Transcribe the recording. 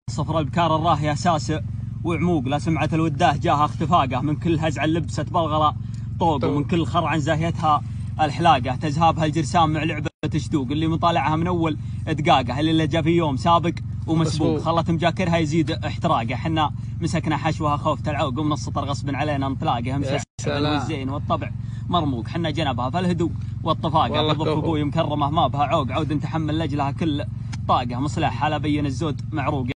صفر البكار الراهية ساسع وعموق، لا سمعة الوداه جاها اختفاقه، من كل هزع لبست بلغلة طوق، ومن كل خرع زاهيتها الحلاقه، تزهابها الجرسام مع لعبة شدوق، اللي مطالعها من اول دقاقه، اللي جا في يوم سابق ومسبوق، خلت مجاكرها يزيد احتراقه، حنا مسكنا حشوها خوف العوق، ومن السطر غصب علينا نطلاقه، مشى والزين والطبع مرموق، حنا جنبها فالهدوء والطفاقه، تضف ابوي مكرمه ما بها عوق، عود نتحمل لاجلها كل طاقه، مصلح حلا بين الزود معروق.